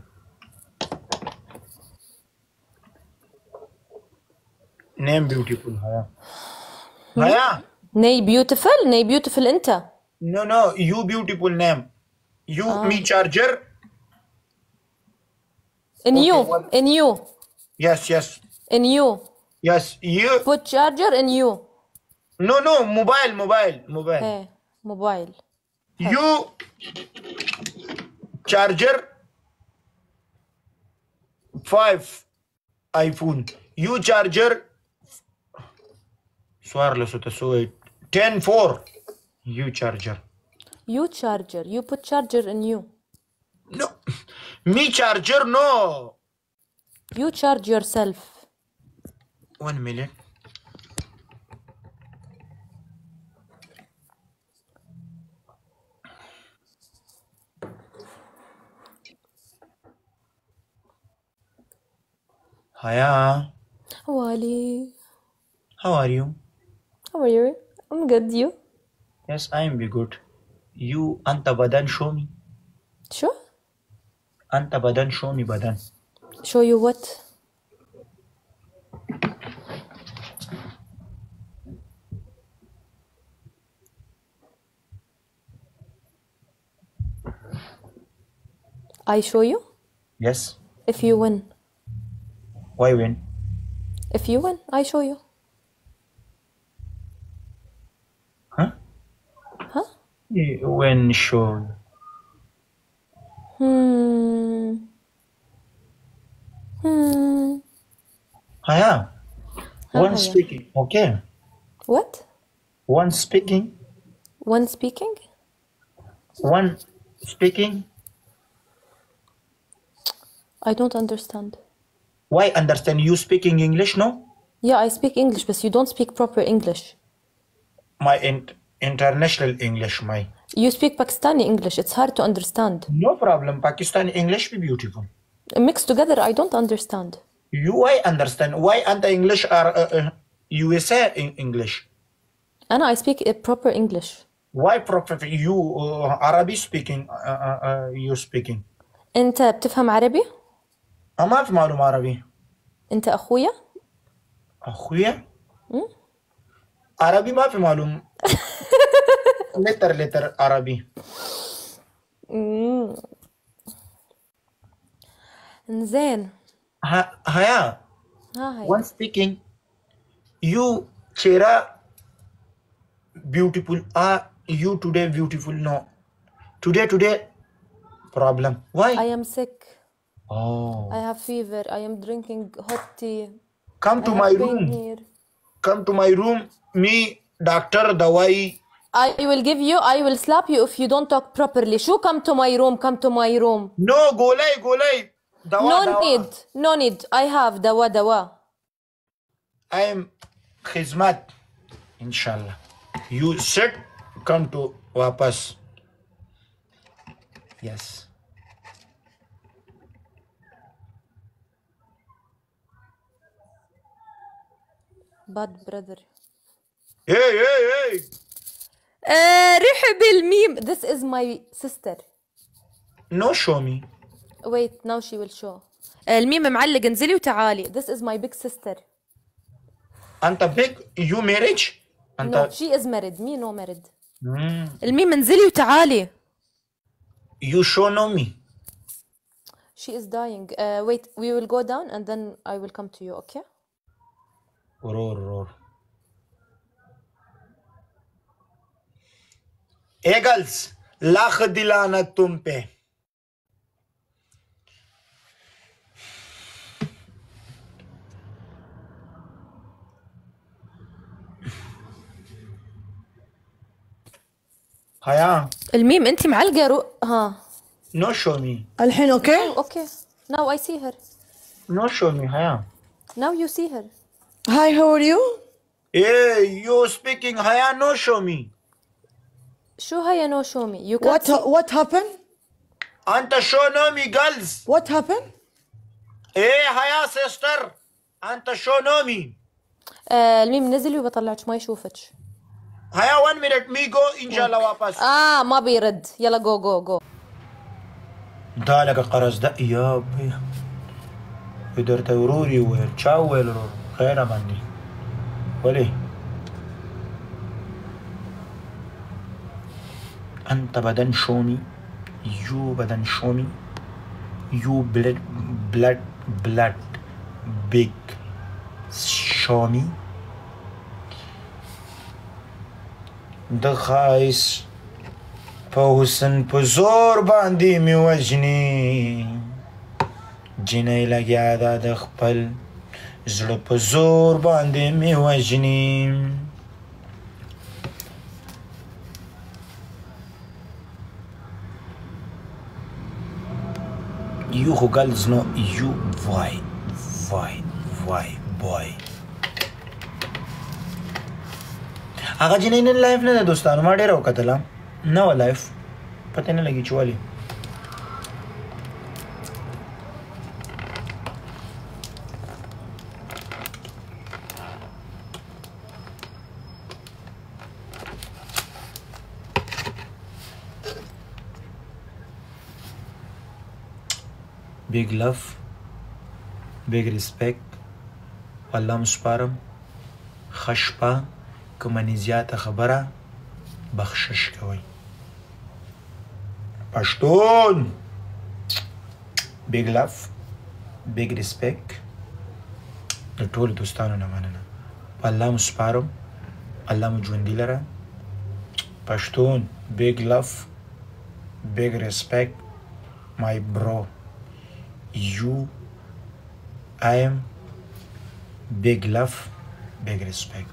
name beautiful haya nay beautiful انت no you beautiful name you me charger in okay, you yes in you yes you put charger in you no mobile hey mobile you charger 5 iPhone you charger سوار لسو تسوي 10 4 you charger you put charger in you no me charger no you charge yourself 1 million Haya Wally how are you I'm good you yes I am be good you anta badan show me شو anta badan show me badan show you what I show you yes if you win why win if you win I show you when show Haya one speaking okay what one speaking I don't understand why understand you speaking English no yeah I speak English but you don't speak proper English my international English my you speak Pakistani English it's hard to understand no problem Pakistani English be beautiful Mixed together, I don't understand. I understand. Why أنت English or USA English? I speak a proper English. Why proper? You Arabic speaking. You speaking. أنت بتفهم عربي؟ ما في معلومة عربي. أنت أخويا؟ أخويا؟ عربي ما في معلوم. لتر عربي. إنزين. هيا. One speaking. You Chera beautiful. You today beautiful. No. Today problem. Why? I am sick. Oh. I have fever. I am drinking hot tea. Come to my room. Come to my room. Me, doctor, dawai. I will give you. I will slap you if you don't talk properly. Shoo, come to my room. Come to my room. No, golai. Dawa, no dawa. need. No need. I have dawa. I am khizmat. Inshallah. You sit. Come to wapas. Yes. Bad brother. Hey. رحب الميم. This is my sister. No, show me. Wait, now she will show. الميم معلق انزلي وتعالي. This is my big sister. أنت big. You marriage? No, she is married. Me no married. الميم انزلي وتعالي. You show know me. She is dying. Wait, we will go down and then I will come to you, okay? Roar. Hey girls, lakh dilana tum pe. هيا. الميم انت معلقة ها. No show me. الحين okay? Okay. Now I see her. No show me. هيا. Now you see her. Hi, how are you? Hey, you speaking. هيا no show me. شو هي no show me? You can't What happened? أنت show no me girls. What happened? Hey, هيا sister. أنت show no me. الميم نزلي وبطلعك ما يشوفك. هيا 1 minute me go إن شاء الله واپس. ما بيرد. يلا go. دالك قرص ده يا بي. إدر توروري وير تشاول خير مني. ولي. أنت بدن show me. You بدن show me. You blood big show me. د خایس په حسن په زور باندې می وجني جنې لګیا دا د خپل زړه په زور باندې می وجني You who girls know you why boy هغه جنې نن لایف نه ده دوستانو ما ډېره وکتله نه وه لایف پته نه لګي چې ولې big love big respect والله مسپارم ښه شپه که منې زیاته خبره بخشش کوئ پښتون big love big respect د ټولو دوستانو نه مننه په الله مو سپارم الله مو ژوندي لره پښتون big love big respect my bro you I am big love big respect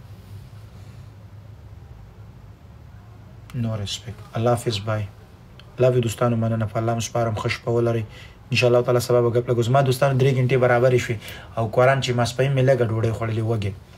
no respect الله حافظ بای love دوستانو مننه په الله مسپارم ښه شپه ولرئ انشاءالله تعالی سبا به ګپ لګو زما دوستانو 3 غنټې برابرې شوې او قرآن چې ماسپښین مې لږه ډوډۍ خوړلې وږې